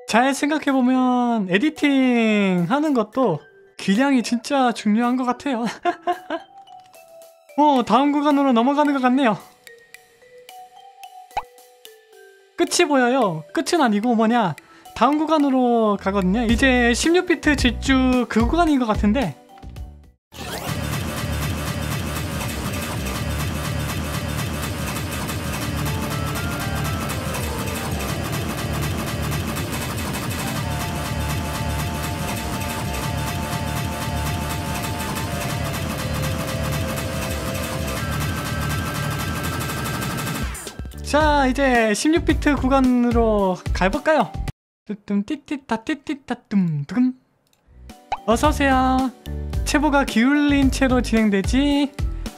잘 생각해보면 에디팅 하는 것도 기량이 진짜 중요한 것 같아요. 다음 구간으로 넘어가는 것 같네요. 끝이 보여요. 끝은 아니고 뭐냐, 다음 구간으로 가거든요. 이제 16비트 질주 그 구간인 것 같은데, 자, 이제 16비트 구간으로 가볼까요? 뚜뜸 띠띠따 띠띠따 뜸뜸. 어서오세요. 체보가 기울린 채로 진행되지.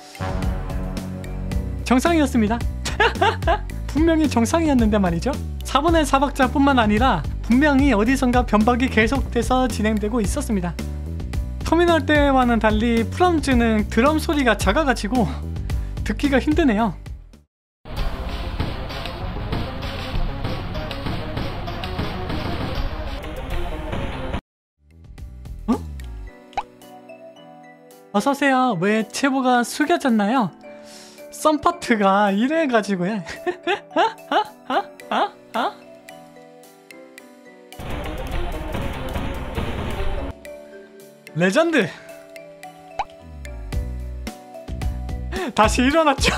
정상이었습니다. 분명히 정상이었는데 말이죠. 4분의 4박자 뿐만 아니라 분명히 어디선가 변박이 계속돼서 진행되고 있었습니다. 터미널 때와는 달리 프럼즈는 드럼 소리가 작아가지고 듣기가 힘드네요. 어서오세요. 왜 체보가 숙여졌나요? 썸파트가 이래가지고요. 레전드! 다시 일어났죠?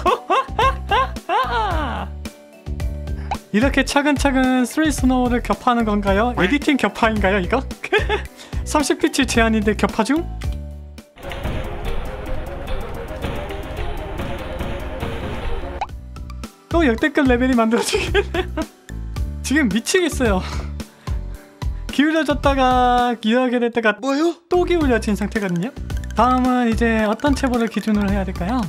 이렇게 차근차근 3 스노우를 겹하는 건가요? 에디팅 겹파인가요 이거? 30피치 제한인데 겹파 중? 또 역대급 레벨이 만들어지겠네요. 지금 미치겠어요. 기울여졌다가 기울게 됐다가 뭐요? 또 기울여진 상태거든요. 다음은 이제 어떤 체보를 기준으로 해야 될까요?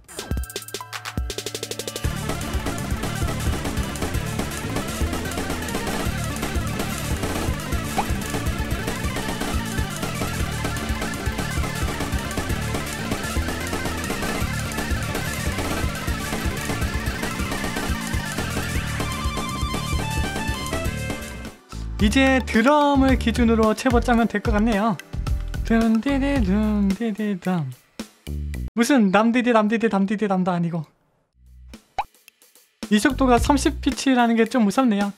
이제 드럼을 기준으로 체보 짜면 될 것 같네요. 둠디디둠디디담. 무슨 남디디 남디디 담디디 담도 아니고. 이 속도가 30피치라는 게 좀 무섭네요.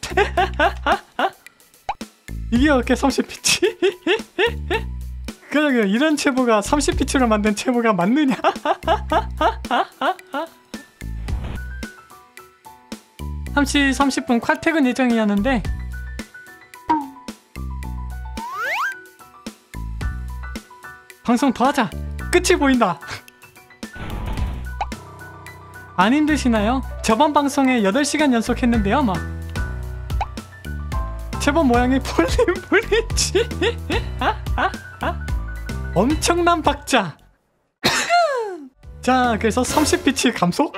이게 어떻게 30피치? 그러게, 이런 체보가 30피치로 만든 체보가 맞느냐? 3시 30분 칼퇴근 예정이었는데 방송 더 하자! 끝이 보인다! 안 힘드시나요? 저번 방송에 8시간 연속 했는데요, 막. 제법 모양이 폴리지. 엄청난 박자! 자, 그래서 30피치 감소?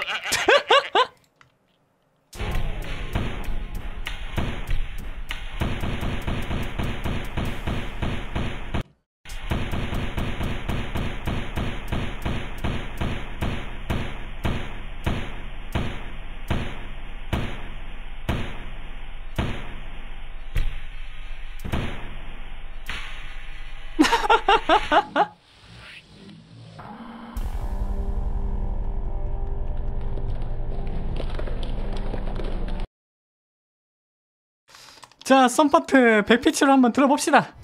자, 썸파트 100피치로 한번 들어봅시다.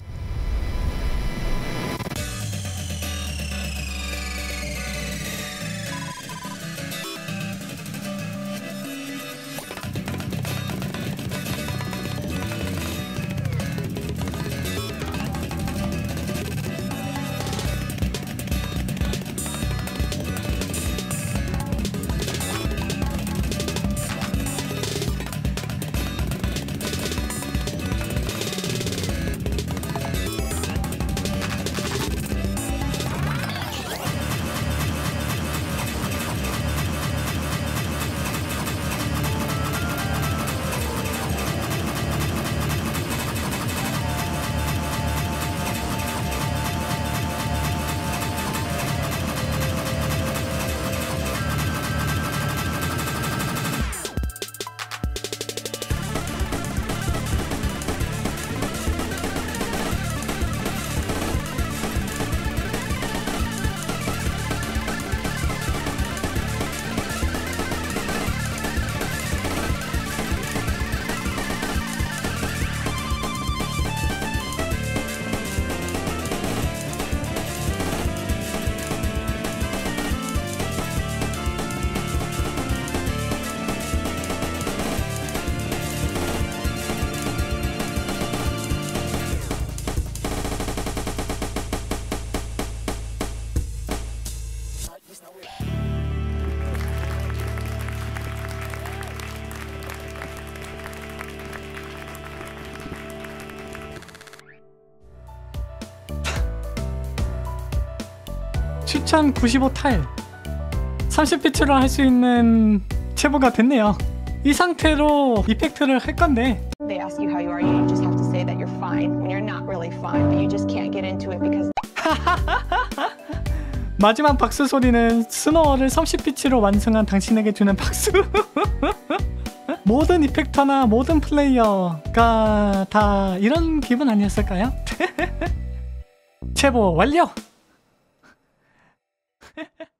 추천 95 타일 30피츠로 할 수 있는 체보가 됐네요. 이 상태로 이펙트를 할 건데 They ask you how you are, you just have to say that you're fine when you're not really fine, but you just can't get into it because 마지막 박수 소리는 스노어를 30피치로 완성한 당신에게 주는 박수. 모든 이펙터나 모든 플레이어가 다 이런 기분 아니었을까요? 체보 완료!